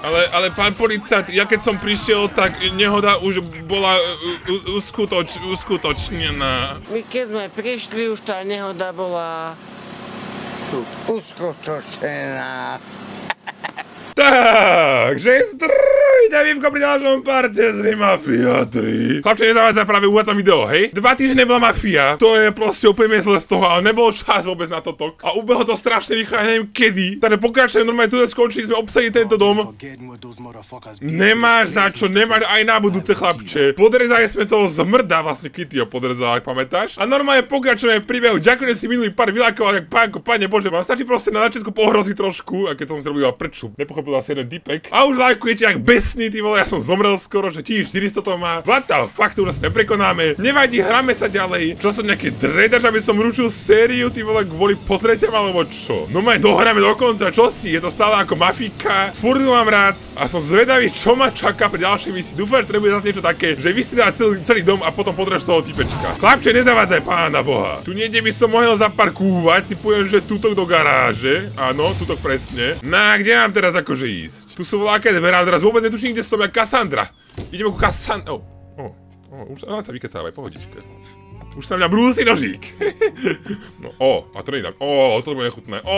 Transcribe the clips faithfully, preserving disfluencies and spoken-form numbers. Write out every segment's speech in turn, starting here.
Ale, ale pán policajt, ja keď som prišiel, tak nehoda už bola uskutoč, uskutočnená. My keď sme prišli, už tá nehoda bola uskutočnená. Takže zdravite vývko pri ďalšom parte z Mafia tri. Chlapče, nezavádzaj, práve uvádzam video, hej? Dva týždne nebola Mafia, to je proste úplne zle z toho, ale nebol čas vôbec na toto. A ubehlo to strašne rýchlo, ja neviem kedy. Takže pokračujem, normálne tu skončili sme obsadiť tento dom. Nemáš za čo, nemáš aj na budúce, chlapče. Podrezali sme toho zmrda, vlastne Kitty ho podrezal, ak pamätáš. A normálne pokračujeme v príbehu, ďakujem si minulý pár vylákoval, jak pánko, pane Bože, vám stačí proste na začiatku pohroziť trošku, a keď som zrobil prču. Nepochopil asi jeden typek. A už lajkujete jak besný, ty vole, ja som zomrel skoro, že tiež štyristo to má. What the fuck, to už asi neprekonáme. Nevadí, hráme sa ďalej. Čo som nejaký dredač, aby som rušil sériu, ty vole, kvôli pozreťam alebo čo? No maj, dohráme do konca, čo si? Je to stále ako mafíka. Furt mám rád a som zvedavý, čo ma čaká pri ďalšej misii. Dúfam, že to nebude zase niečo také, že vystriedá celý, celý dom a potom podráš toho typečka. Chlapče, nezavádzaj, pána Boha. Tu niekde by som mohol zaparkúvať, typujem, že tutok do garáže. Áno, tutok presne. No a kde mám teraz akože ísť? Tu sú voľaké dverá, teraz vôbec netuším, kde som, jak Cassandra. Ideme ku Cassandra. Oh, oh, oh, už sa vykecávaj, pohodičke. Už sa mňa brúsi nožík. No, o, a to nie je tak. O, to bude nechutné. O.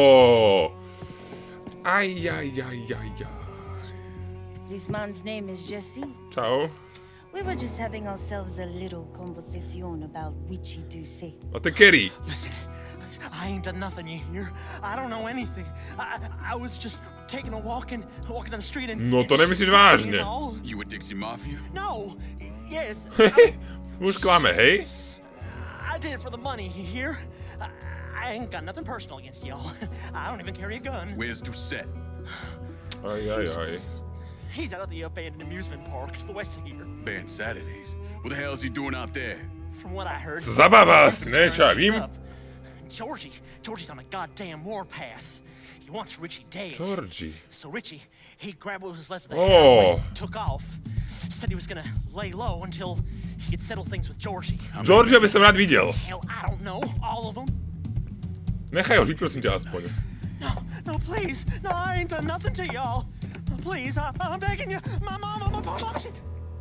Aj, aj, aj, aj, aj. This man's name is Jesse. Čau. We were just having ourselves a little conversation about Richie Doucet. A to je Kerry. Listen, I ain't done nothing, you hear? I don't know anything. I, I was just taking a walk and walking down the street and... No to nemyslíš vážne. You with Dixie Mafia? No, yes. Už klame, hej? I did it for the money, you hear? I, I ain't got nothing personal against y'all. I don't even carry a gun. Where's Doucet? Aj, aj, aj. He's out at the abandoned amusement park to the west of here. Band Saturdays. What the hell is he doing out there? From what I heard... Zabáva si, ne, čo ja vím? Georgie, Georgie's on a goddamn warpath. He wants Richie dead. Georgie. So Richie, he grabbed what was left of the Oh. heroin, took off. Said he was gonna lay low until he could settle things with Georgie. Georgia by som rád videl. Hell, I don't know, all of them. Nechaj ho žiť, prosím ťa, aspoň. No, no, please. No, I ain't done nothing to y'all. Please, I, I'm begging you. My mama, my mama, shit.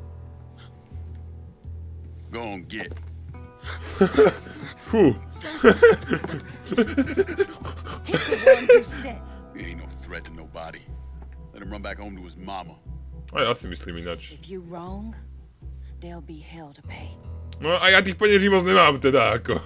Go on, get. Fú. He ain't no threat to nobody. Let him run back home to his mama. A ja si myslím ináč. If you wrong, there'll be hell to pay. No a ja tých peňaží moc nemám teda ako.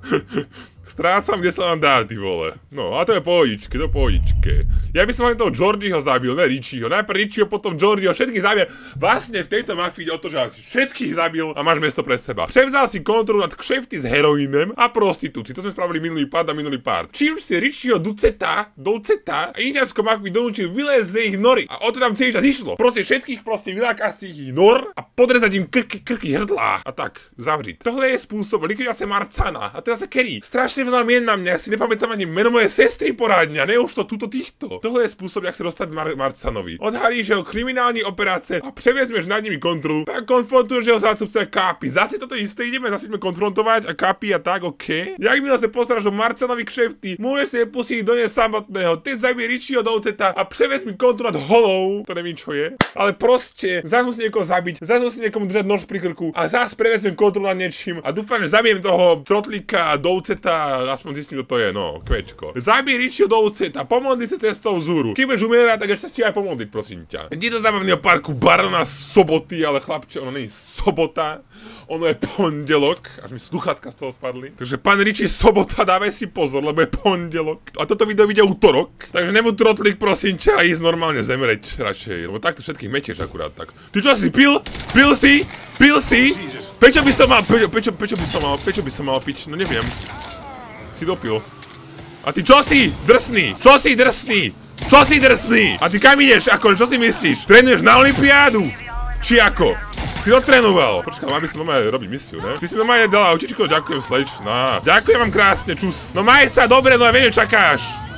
Strácam, kde sa vám dá, ty vole. No, a to je pohodičke, to pohodičke. Ja by som len toho Georgieho zabil, ne Richieho. Najprv Richieho, potom Georgieho, všetkých zabil. Vlastne v tejto mafii ide o to, že asi všetkých zabil a máš miesto pre seba. Prevzal si kontrolu nad kšefty s heroínem a prostitúcií. To sme spravili minulý part a minulý part. Či už si Richieho Douceta, Douceta a indianskou mafiu donúčil vylezť z ich nory. A o to tam celý čas išlo. Proste všetkých proste vylákať z ich nor a podrezať im krky, krky hrdlá. A tak, zavřiť. Tohle je spôsob likvidácie Marcana. A to je zase Kerry. Strašne veľa mien na mňa, ja si nepamätám ani meno mojej sestry poradňa, ne už to túto týchto. Tohle je spôsob, jak sa dostať Mar Marcanovi. Odhalíš jeho kriminálny operácie a prevezmeš nad nimi kontrolu. Tak konfrontuješ jeho zástupca Kápi. Zase toto isté ideme, zase ideme konfrontovať a Kápi a tak, OK. Jak mi sa postaráš o Marcanovi kšefty, môžeš si pustiť do nej samotného. Ty zabij Richieho Douceta a prevezmi kontrolu nad holou. To neviem čo je. Ale proste, zase musí niekoho zabiť, zase musí niekomu držať nož pri krku a zase prevezmem kontrolu nad niečím a dúfam, že zabijem toho trotlíka Douceta, aspoň zistím, kto to je, no, kvečko. Zabij Richieho Douceta, pomodli sa cestou vzúru. Keď budeš umierať, tak ešte si aj pomodliť, prosím ťa. Ide do zábavného parku Barona Soboty, ale chlapče, ono nie je sobota, ono je pondelok, až mi sluchatka z toho spadli. Takže pán Richie Sobota, dávaj si pozor, lebo je pondelok. A toto video vyjde útorok, takže nebuď trotlík, prosím ťa, ísť normálne zemreť radšej, lebo takto všetkých metieš akurát tak. Ty čo si pil? Pil si? Pil si? Prečo by som mal, prečo, prečo, prečo by som mal, prečo by som mal piť? No neviem. Si dopil. A ty čo si drsný? Čo si drsný? Čo si drsný? A ty kam ideš? Ako, čo si myslíš? Trénuješ na olympiádu? Či ako? Si dotrénoval. Počkaj, mám by som normálne robiť misiu, ne? Ty si normálne dala autičko, ďakujem slečná. Ďakujem vám krásne, čus. No maj sa, dobre, no a viem, čakáš.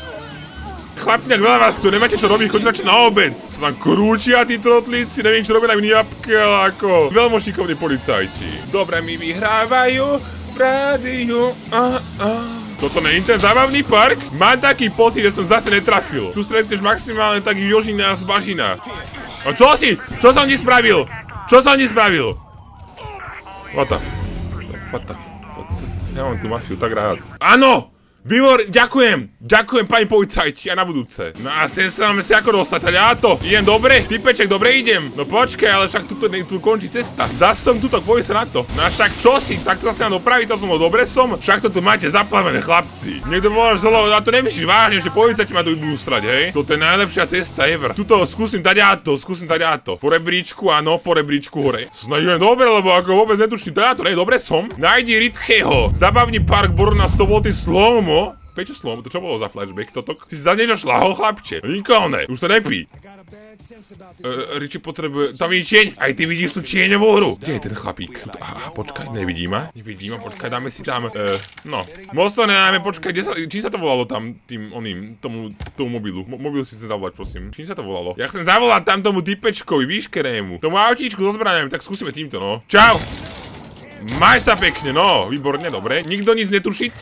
Chlapci, tak veľa vás tu, nemáte čo robiť, choďte radšej na obed. Sa vám krúčia tí trotlíci, neviem čo robia na miniapke, ale ako veľmi šikovní policajti. Dobre, mi vyhrávajú v rádiu, a, a. Toto nie je ten zábavný park? Mám taký pocit, že som zase netrafil. Tu stretneš maximálne taký Jožina z bažina. A čo si? Čo som ti spravil? Čo som ti spravil? What the f... What the f... Ja mám tú mafiu tak rád. Áno! Výbor, ďakujem, ďakujem pani policajti a na budúce. No a sem sa máme si ako dostať, ale ja to, idem dobre, typeček, dobre idem. No počkaj, ale však tuto, tu končí cesta. Zas som tuto, povie sa na to. No a však čo si, takto sa nám dopraví, to som ho dobre som. Však to tu máte zaplavené, chlapci. Niekto volá, že a to nemyslíš vážne, že policajti ma tu budú strať, hej? Toto je najlepšia cesta ever. Tuto skúsim dať ja to, skúsim dať ja to. Po rebríčku, áno, po rebríčku hore. Snažujem dobre, lebo ako vôbec netuším, to ja to, nej, dobre som. Nájdi Ritcheho, zabavný park Borna soboty slomo. Prečo slovo? To čo bolo za flashback? Toto si za niečo šľahol, chlapče. Nikoho ne, už to nepí. Uh, Richie potrebuje... Tam vidí tieň. Aj ty vidíš tú tieňovú hru. Kde je ten chlapík? Aha, počkaj, nevidí ma. Nevidí ma, počkaj, dáme si tam... Uh, no. Most to nedáme, počkaj, sa, či sa to volalo tam tým oným, tomu, tomu mobilu. Mo mobil si chcem zavolať, prosím. Čím sa to volalo? Ja chcem zavolať tam tomu typečkovi, výškerému. Tomu autíčku so zbraňami, tak skúsime týmto, no. Čau! Maj sa pekne, no. Výborne, dobre. Nikto nic netušiť?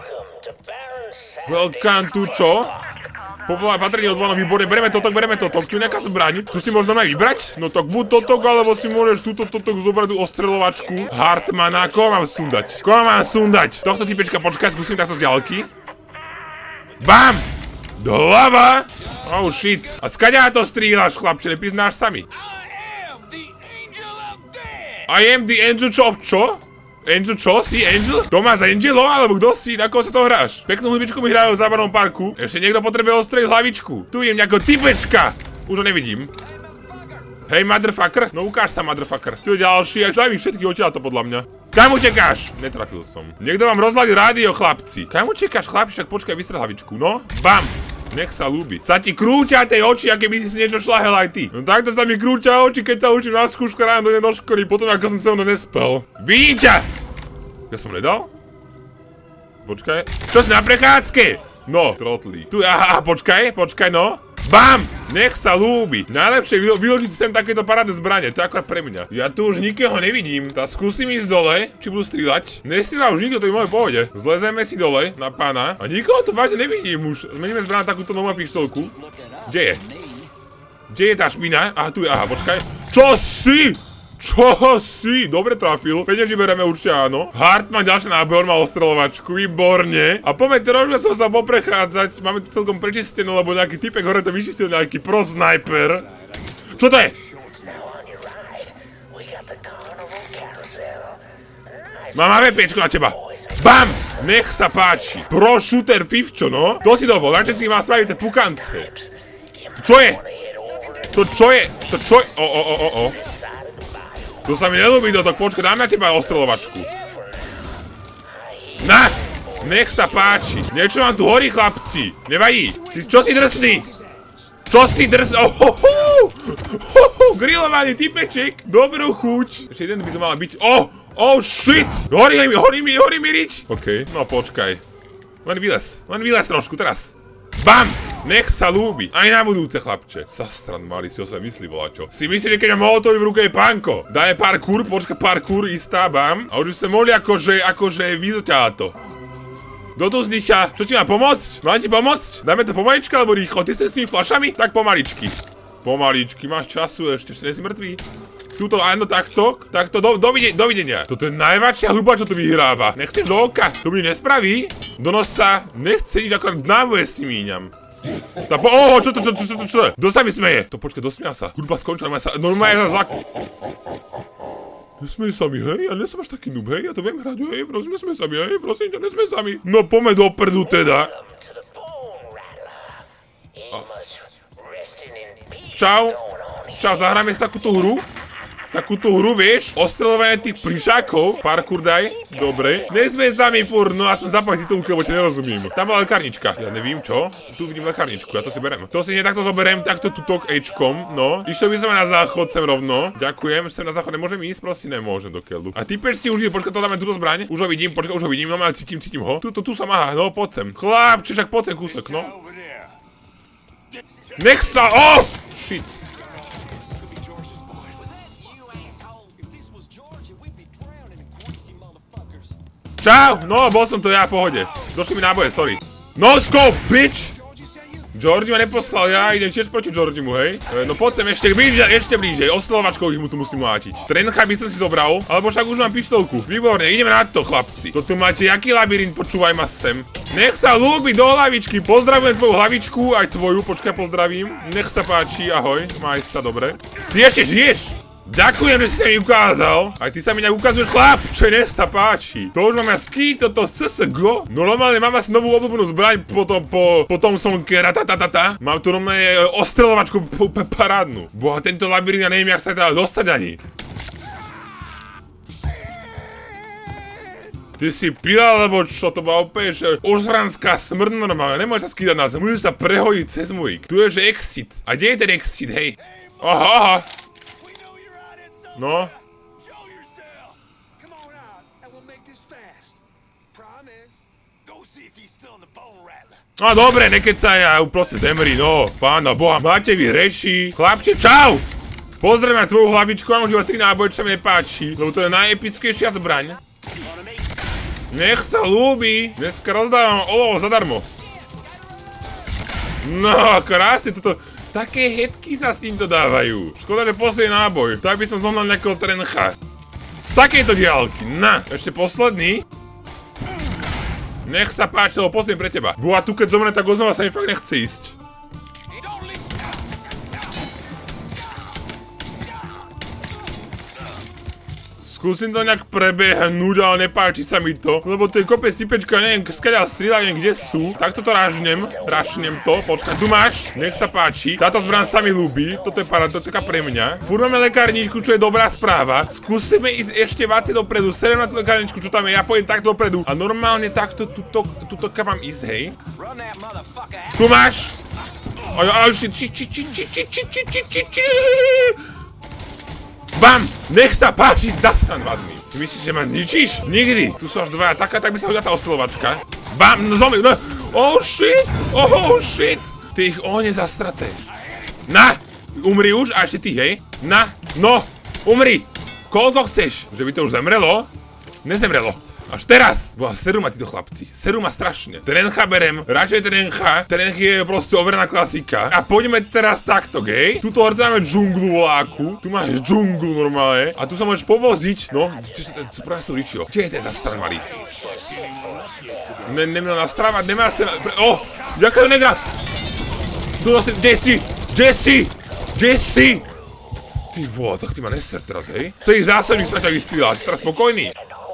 Welcome to čo? Povolaj patrenie odvolané, výborne, bereme totok, bereme totok, tu je nejaká zbraň, tu si možno aj vybrať? No tak buď totok, alebo si môžeš túto totok zobrať ostreľovačku Hartmana, koho mám sundať? Koho mám sundať? Tohto typečka, počkaj, skúsim takto z ďalky. Bam! Do hlava! Oh shit, a skaďa to strieľaš, chlapče, nepriznáš sami. I am the angel čo? Čo? Angel čo? Si Angel? To má za Angelov, alebo kto si? Na koho sa to hráš? Peknú hudbičku mi hrajú v zábavnom parku. Ešte niekto potrebuje ostreliť hlavičku. Tu idem nejakého typečka. Už ho nevidím. Hej, motherfucker. No ukáž sa, motherfucker. Tu je ďalší. Daj mi všetky odtiaľ to podľa mňa. Kam utekáš? Netrafil som. Niekto vám rozladil rádio, chlapci. Kam utekáš, chlapci? Však počkaj, vystrel hlavičku. No, bam. Nech sa ľúbi. Sa ti krúťa tej oči, aké by si si niečo šľahel aj ty. No takto sa mi krúťa oči, keď sa učím na skúšku ráno do školy, potom ako som sa mnou nespel. Vidím ťa! Ja som nedal? Počkaj. Čo si na prechádzke? No, trotli. Tu, aha, počkaj, počkaj, no. Bam! Nech sa ľúbi. Najlepšie vyložiť sem takéto parádne zbrane, to je akorát pre mňa. Ja tu už nikoho nevidím. Tak skúsim ísť dole, či budú strieľať. Nestrieľa už nikto, to je v mojej pohode. Zlezeme si dole na pána. A nikoho tu vážne nevidím už. Zmeníme zbraň na takúto novú pištolku. Kde je? Kde je tá špina? Aha, tu je, aha, počkaj. Čo si? Čo si? Dobre trafil. Peňaži bereme určite áno. Hartman ďalšie náboj, on má ostreľovačku, výborne. A poďme trošku som sa poprechádzať. Máme to celkom prečistené, lebo nejaký typek hore to vyčistil, nejaký pro sniper. Čo to je? Mám AVPčko na teba. Bam! Nech sa páči. Pro shooter fifčo, no. To si dovol, načo si má spraviť tie pukance. Čo je? To čo je? To čo je? O, o, o, o, o. To sa mi nelúbi do toho, počkaj, dám na teba ostreľovačku. Na! Nech sa páči. Niečo vám tu horí, chlapci. Nevadí. Ty čo si drsný? Čo si drsný? Ohoho! Ohoho! Grillovaný typeček. Dobrú chuť. Ešte jeden by to mal byť. Oh! Oh shit! Horí mi, horí mi, horí mi rič. OK, no počkaj. Len vylez, len vylez trošku, teraz. Bam! Nech sa ľúbi. Aj na budúce, chlapče. Sastran malý si o sa myslí volačo. Si myslí, že keď mám molotový v ruke je pánko. Dáme parkour, počka parkour, istá, bam. A už sa mohli akože, akože vyzoťala to. Kto tu vzdychá? Čo ti má pomôcť? Mám ti pomôcť? Dáme to pomaličky alebo rýchlo? Ty ste s tými fľašami? Tak pomaličky. Pomaličky, máš času ešte, ešte nesi mŕtvý. Tuto, áno, takto, takto, do, dovide, dovidenia. Toto je najväčšia hluba, čo tu vyhráva. Nechceš do oka? To mi nespraví? Do nosa? Nechce nič, akorát návoje si míňam. Tá po... Oho, čo to, čo, čo, čo, čo, čo? Kto sa mi smeje? To počkaj, dosmial sa. Hudba skončila, normálne sa, normálne sa zlak... Nesmej sa mi, hej? Ja nesom až taký noob, hej? Ja to viem hrať, hej? Prosím, nesmej sa mi, hej? Prosím ťa, nesmej sa mi. No, poďme do prdu teda. A... Čau. Čau, zahráme si takúto hru? Takúto hru, vieš? Ostreľovanie tých plišákov. Parkour daj. Dobre. Nesmej sa mi furt, no aspoň zapať titulku, lebo ti nerozumím. Tam bola lekárnička. Ja nevím čo. Tu vidím lekárničku, ja to si berem. To si nie takto zoberiem, takto tutok Hčkom, no. Išiel by som na záchod sem rovno. Ďakujem, sem na záchod nemôžem ísť, prosím, nemôžem do keľu. A typeč si užil, počkaj, to dáme túto zbraň. Už ho vidím, počkaj, už ho vidím, no ale cítim, cítim ho. Tu, tu, tu sa máha, no poď sem. Chlapče, však poď sem kúsok, no. Nech sa, oh! Shit. Čau! No, bol som to ja, pohode. Došli mi náboje, sorry. No scope, bitch! Georgie ma neposlal, ja idem tiež proti Georgiemu, hej? No poď sem ešte blíže, ešte blíže, oslovačkou ich mu tu musím mlátiť. Trencha by som si zobral, alebo však už mám pištolku. Výborne, ideme na to, chlapci. To tu máte jaký labyrint, počúvaj ma sem. Nech sa ľúbi do hlavičky, pozdravujem tvoju hlavičku, aj tvoju, počkaj, pozdravím. Nech sa páči, ahoj, maj sa dobre. Ty ešte žiješ? Ďakujem, že si sa mi ukázal. Aj ty sa mi nejak ukazuješ, chlapče, nech sa páči. To už mám ja ský, toto C S G O. No normálne mám asi novú obľúbenú zbraň potom po, potom som keratatata. Mám tu normálne ostreľovačku parádnu. Boha, tento labyrint, ja neviem, jak sa dá dostať ani. Ty si pila, lebo čo, to bola úplne, že ožranská smrť normálne. Nemôžeš sa skýdať na zem, môžeš sa prehodiť cez môj. Tu je, že exit. A kde je ten exit, hej? Aha, aha. No. No dobre, nekecaj, ja proste zemri, no. Pána boha, máte vy reši. Chlapče, čau! Pozriem na tvoju hlavičku, mám už iba tri náboje, čo sa mi nepáči. Lebo to je najepickejšia zbraň. Nech sa ľúbi. Dneska rozdávam olovo zadarmo. No, krásne toto. Také hedky sa s týmto dávajú. Škoda, že posledný náboj. Tak by som zohnal nejakého trencha. Z takejto diaľky. Na. Ešte posledný. Nech sa páči, lebo posledný pre teba. Boha, tu keď zomre, tak oznova sa mi fakt nechce ísť. Skúsim to nejak prebehnúť, ale nepáči sa mi to. Lebo to je kopec typečka, neviem, skáďal strieľajú, kde sú. Tak toto rážnem, rášnem to. Počkaj, tu máš, nech sa páči. Táto zbraň sa mi ľúbi, toto je paradotka pre mňa. Furt máme lekárničku, čo je dobrá správa. Skúsime ísť ešte váci dopredu, serem na tú lekárničku, čo tam je, ja pôjdem takto dopredu. A normálne takto, tuto, tuto kam mám ísť, hej. Tu máš. Oj, oj, či, či, či, či, či, či, či, či, či, či, či. Bam! Nech sa páči, zasran vadný. Si myslíš, že ma zničíš? Nikdy. Tu sú až dvaja taká, tak by sa hodila tá ostreľovačka. Bam! No zomri, no. Oh shit! Oh shit! Ty ich ohne zastraté. Na! Umri už a ešte ty, hej? Na! No! Umri! Koľko chceš? Že by to už zemrelo? Nezemrelo. Až teraz! Boha, seru ma títo chlapci. Seru ma strašne. Trencha berem, radšej trencha. Trench je proste overená klasika. A poďme teraz takto, gej? Tuto hore máme džunglu voláku. Tu máš džunglu normálne. A tu sa môžeš povoziť. No, čo práve sú Richio. Kde je ten zastran malý? Ne, nemal nastrávať, nemá sa... O! Ďakujem, negra! Tu dostane... Kde si? Kde si? Kde si? Ty vole, tak ty ma neser teraz, hej? Celý zásadník sa ťa vystrýla, si teraz spokojný.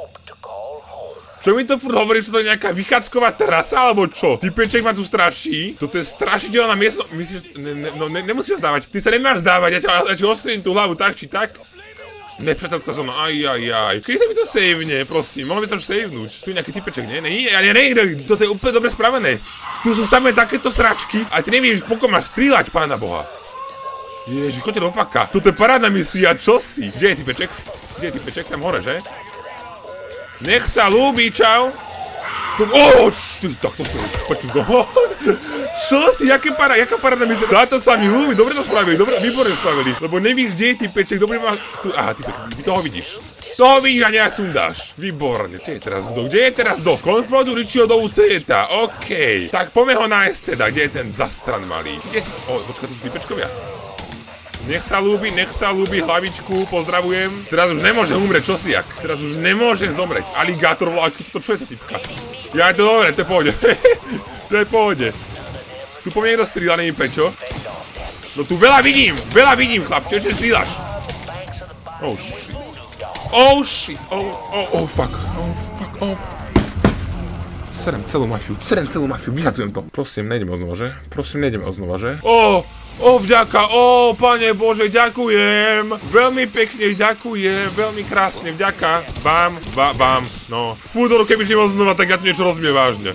Čo mi to furt hovoríš, že to je nejaká vychádzková trasa, alebo čo? Typeček ma tu straší. Toto je strašidelná miestnosť. Myslíš, ne, ne, no ne, nemusíš zdávať. Ty sa nemáš zdávať, ja, ťa, ja ti ostrelím tú hlavu tak či tak. Nepřátelka som, aj, aj, aj. Kedy sa mi to savene, prosím, mohol by sa už savenúť. Tu je nejaký typeček, nie? Nie, ja nejde, toto je úplne dobre spravené. Tu sú samé takéto sračky a ty nevieš, koľko máš strieľať, pána boha. Ježi, choďte do faka. Toto je parádna misia, čo si? Kde je typeček? Kde je typeček? Tam hore, že? Nech sa ľúbi, čau. Ooo, tak to sú, počuť zo. Čo si, jaké para, jaká parádna misia. Táto sa mi ľúbi, dobre to spravili, dobre, výborne spravili. Lebo nevíš, kde je typeček, dobre ma... Tu, aha, typeček, ty toho vidíš. Toho vidíš a nejak sundáš. Výborne, kde je teraz kto? Kde je teraz kto? Konfrontu Richieho do Uceta, okej. Tak poďme ho nájsť teda, kde je ten zastran malý. Kde si... O, počkaj, to sú typečkovia. Nech sa ľúbi, nech sa ľúbi, hlavičku, pozdravujem. Teraz už nemôžem umrieť, čo si jak? Teraz už nemôžem zomrieť. Aligátor vláky, toto čo je za typka? Ja, to dobre, to je pohode. To je pohode. Tu po mne niekto strieľa, neviem prečo. No tu veľa vidím, veľa vidím, chlapče, čo strieľaš? Oh shit. Oh shit, oh, oh, oh fuck, oh fuck, oh. Serem celú mafiu, serem celú mafiu, vyhadzujem to. Prosím, nejdeme oznova, že? Prosím, nejdeme oznova, že? Oh! O, vďaka, o, pane Bože, ďakujem, veľmi pekne ďakujem, veľmi krásne, vďaka, bam, ba, bam, no. Fúdor, keby si bol znova, tak ja tu niečo rozbije vážne.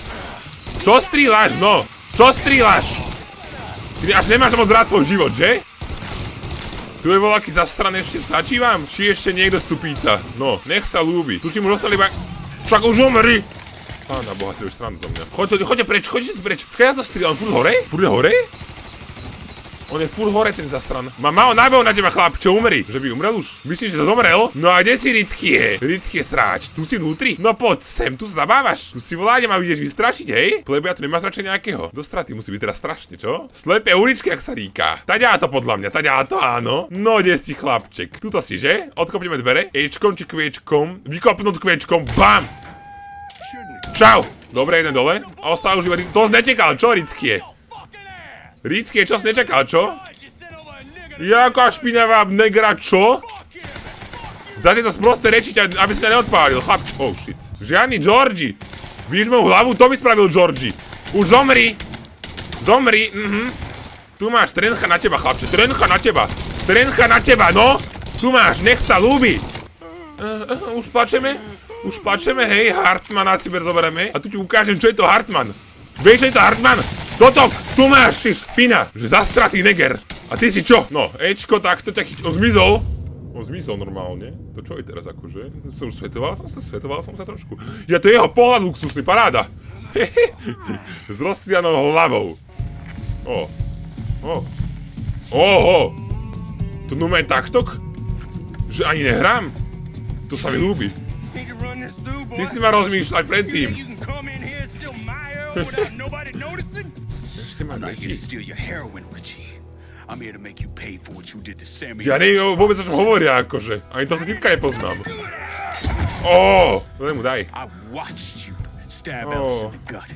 Čo strieľaš, no? Čo strieľaš? Ty až nemáš moc rád svoj život, že? Tu je voľaký zastraný, ešte stačí vám? Či ešte niekto tu pýta? No, nech sa ľúbi, tu si mu dostali iba... Však už umri! Pána boha, si už srandu zo mňa. Choďte, choďte preč, choďte preč, skáďa to strieľam, furt hore? Furt je hore? On je furt hore ten zasran. Mám málo nábehov na teba, chlap, čo umri? Že by umrel už? Myslíš, že to zomrel? No a kde si Ritchie? Ritchie sráč, tu si vnútri? No poď sem, tu sa zabávaš. Tu si vládem a ideš vystrašiť, hej? Plebia tu nemá strašne nejakého. Do straty musí byť teraz strašne, čo? Slepé uličky, ak sa ríka. Taďá to podľa mňa, taďá to áno. No, kde si chlapček? Tuto si, že? Odkopneme dvere. Ečkom či kviečkom. Vykopnúť kviečkom. Bam! Čau! Dobre, jeden dole. A ostáva už iba... To nečekal, čo, Ritchie? Ritchie, čo si nečakal, čo? Jaká špinavá negra, čo? Za tieto sprosté reči ťa, aby si ťa neodpálil, chlap... Oh shit. Žiadny Georgie. Vidíš moju hlavu? To mi spravil Georgie. Už zomri. Zomri, mhm. Tu máš trencha na teba, chlapče. Trencha na teba. Trencha na teba, no. Tu máš, nech sa ľúbi. Uh, uh, už plačeme? Už plačeme, hej, Hartmana si ber zoberieme. A tu ti ukážem, čo je to Hartman. Vieš, čo je to Hartman? Totok, tu máš, ty špina. Že zasratý neger. A ty si čo? No, Ečko, takto ťa chyť... On zmizol. On zmizol normálne. To čo je teraz akože? Som svetoval som sa, svetoval som sa trošku. Ja, to je jeho pohľad luxusný, paráda. S rozstrianou hlavou. O. O. Oho. To numé taktok? Že ani nehrám? To sa mi ľúbi. Ty si ma rozmýšľať predtým. Ešte máš reči. Ja neviem vôbec, o čom hovoria, akože. Ani toho typka nepoznám. Ó, to mu daj. Ó.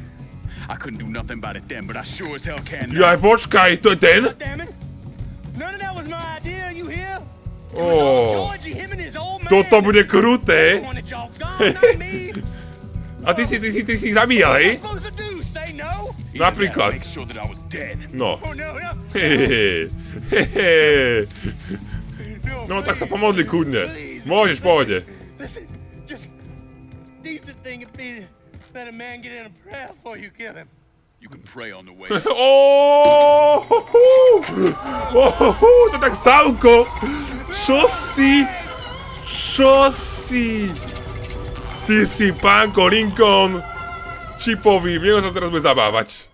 Jaj, počkaj, to je ten? Ó. Toto bude kruté. A ty si, ty si, ty si ich zabíjal, hej? Napríklad. No. Hehehe. Hehehe. No, tak sa pomodli kľudne. Môžeš, pohode. Ohoho, to tak Salko. Čo si? Čo si? Ty si pánko Lincoln. Čipový, mne sa teraz bude zabávať.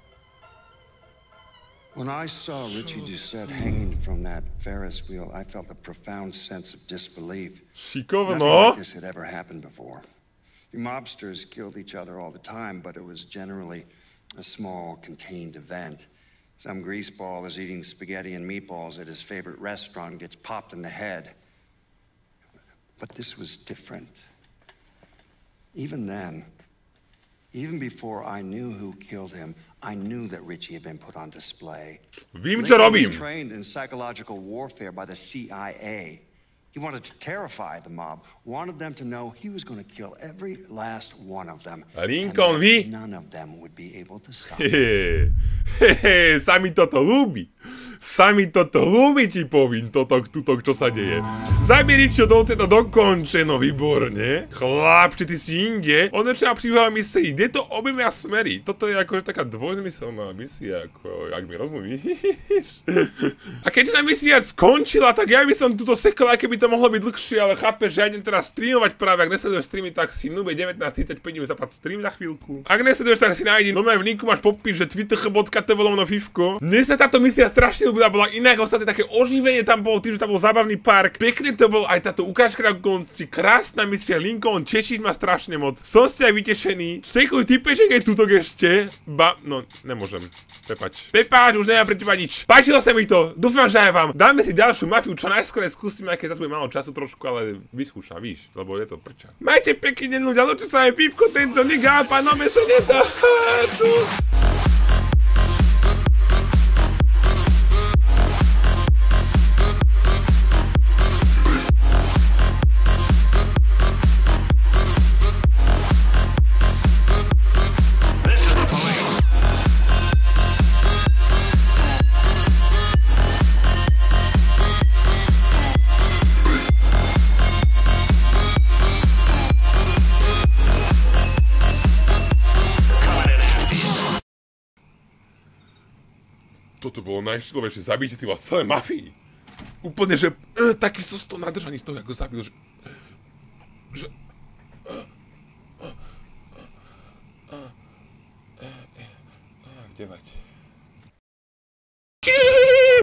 When I saw Richie Doucette hanging from that Ferris wheel, I felt a profound sense of disbelief. Šikovno. Nothing like this had ever happened before. The mobsters killed each other all the time, but it was generally a small, contained event. Some greaseball is eating spaghetti and meatballs at his favorite restaurant and gets popped in the head. But this was different. Even then, even before I knew who killed him, I knew that Richie had been put on display. Vím, čo robím. He was trained in psychological warfare by the C I A. He wanted to terrify the mob, wanted them to know he was going to kill every last one of them. Lincoln, vy? None of them would be able to stop. Hehe, hehe, sa mi toto ľúbi. Sa mi toto ľúbi, ti povím, toto, tuto, čo sa deje. Zabij Richieho dolce to dokončeno, výborne. Chlapče, ty si inde. On začína príbehom misií, kde to obidva smery. Toto je akože taká dvojzmyselná misia, ako, ak mi rozumíš. A keďže tá misia skončila, tak ja by som tuto sekol, aj keby to mohlo byť dlhšie, ale chápeš, že ja idem teraz streamovať práve, ak nesleduješ streamy, tak si nube devätnásť tridsaťpäť idem zapať stream za chvíľku. Ak nesleduješ, tak si nájdi, no v linku máš popis, že twitter bodka tv lomeno fifko. Mne sa táto misia strašne ľúbila, bola inak, ostatné také oživenie tam bolo, tým, že tam bol zábavný park. Pekne to bol aj táto ukážka na konci, krásna misia, Lincoln, tešiť ma strašne moc. Som si aj vytešený. Čekuj, typeček je tuto ešte. Ba, no, nemôžem. Prepač. Prepáč, už nemám pre teba nič. Páčilo sa mi to, dúfam, že aj vám. Dáme si ďalšiu mafiu, čo najskôr skúsime, aj keď zase bude málo času trošku, ale vyskúša, víš, lebo je to prča. Majte pekný deň ľudia, ľúčim sa aj Fifko, tento nigá, pánome sa neca. Toto bolo najšťovejšie zabíte ty vás celé mafii. Úplne, že e, taký som z toho nadržaný z toho, ako zabil, že... že... Kde mať?